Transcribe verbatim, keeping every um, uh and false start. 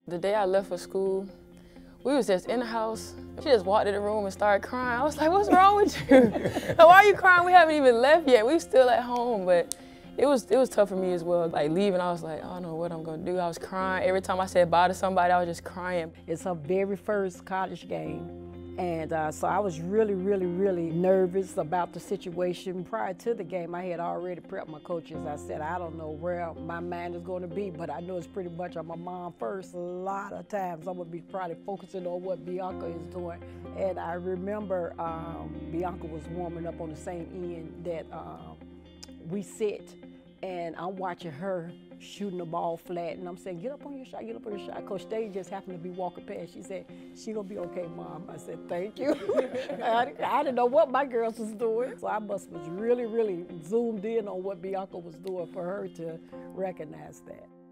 The day I left for school, we was just in the house. She just walked in the room and started crying. I was like, what's wrong with you? Like, why are you crying? We haven't even left yet. We still at home, but it was it was tough for me as well. Like leaving, I was like, I don't know what I'm gonna do. I was crying. Every time I said bye to somebody, I was just crying. It's her very first college game. And uh, so I was really, really, really nervous about the situation. Prior to the game, I had already prepped my coaches. I said, I don't know where my mind is going to be, but I know it's pretty much on my mom first. A lot of times I'm going to be probably focusing on what Bianca is doing. And I remember um, Bianca was warming up on the same end that um, we sit, and I'm watching her shooting the ball flat, and I'm saying, get up on your shot, get up on your shot. Coach Day just happened to be walking past. She said, she gonna be okay, Mom. I said, thank you. I, I didn't know what my girls was doing. So I must was really, really zoomed in on what Bianca was doing for her to recognize that.